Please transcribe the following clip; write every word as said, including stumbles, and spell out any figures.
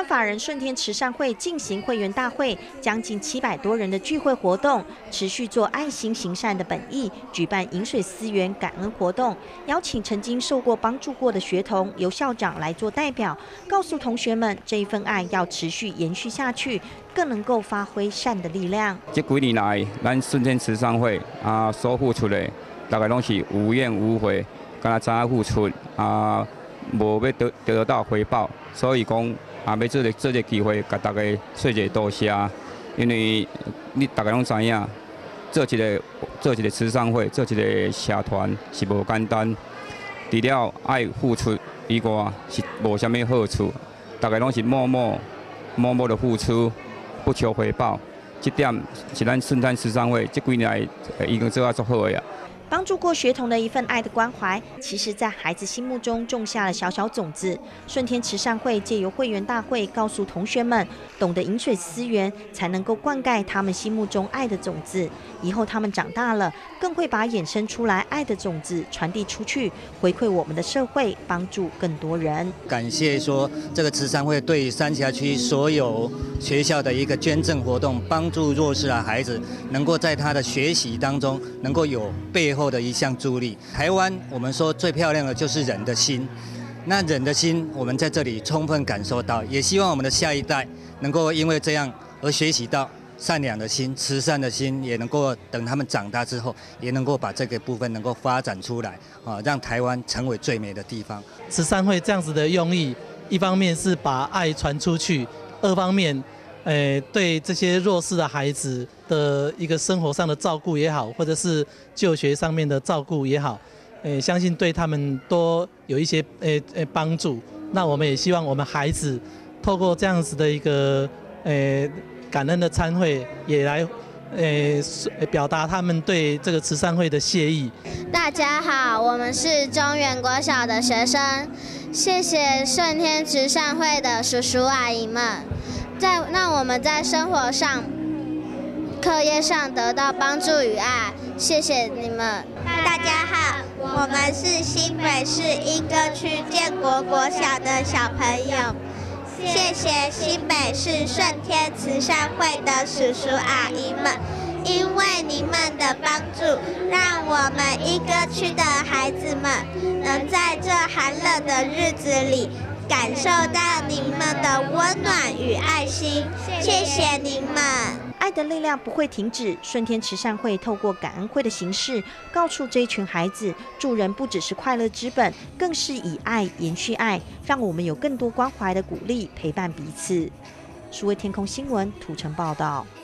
湾法人顺天慈善会进行会员大会，将近七百多人的聚会活动，持续做爱心行善的本意，举办饮水思源感恩活动，邀请曾经受过帮助过的学童，由校长来做代表，告诉同学们这一份爱要持续延续下去，更能够发挥善的力量。 这几年来，咱顺天慈善会啊所付出的，大概拢是无怨无悔，敢若知影付出啊，无要得得到回报，所以讲。 啊，要做个做个机会，甲大家说一个多谢，因为你大家拢知影，做一个做一个慈善会，做一个社团是无简单，除了爱付出以外，是无啥物好处。大家拢是默默默默的付出，不求回报，这点是咱顺天慈善会这几年来已经做啊足好个啊。 帮助过学童的一份爱的关怀，其实在孩子心目中种下了小小种子。顺天慈善会借由会员大会，告诉同学们，懂得饮水思源，才能够灌溉他们心目中爱的种子。以后他们长大了，更会把衍生出来爱的种子传递出去，回馈我们的社会，帮助更多人。 感谢说这个慈善会对三峡区所有学校的一个捐赠活动，帮助弱势的孩子能够在他的学习当中能够有背后 的一项助力。台湾我们说最漂亮的就是人的心，那人的心我们在这里充分感受到，也希望我们的下一代能够因为这样而学习到善良的心、慈善的心，也能够等他们长大之后，也能够把这个部分能够发展出来啊，让台湾成为最美的地方。 慈善会这样子的用意，一方面是把爱传出去，二方面。 呃，对这些弱势的孩子的一个生活上的照顾也好，或者是就学上面的照顾也好，呃，相信对他们都有一些呃呃帮助。那我们也希望我们孩子透过这样子的一个呃感恩的餐会，也来呃表达他们对这个慈善会的谢意。 大家好，我们是中原国小的学生，谢谢顺天慈善会的叔叔阿姨们。 在让我们在生活上、课业上得到帮助与爱，谢谢你们。 大家好，我们是新北市莺歌区建国国小的小朋友，谢谢新北市顺天慈善会的叔叔阿姨们，因为你们的帮助，让我们莺歌区的孩子们能在这寒冷的日子里。 感受到你们的温暖与爱心，谢谢你们。 爱的力量不会停止。顺天慈善会透过感恩会的形式，告诉这一群孩子，助人不只是快乐之本，更是以爱延续爱，让我们有更多关怀的鼓励，陪伴彼此。数位天空新闻土城报道。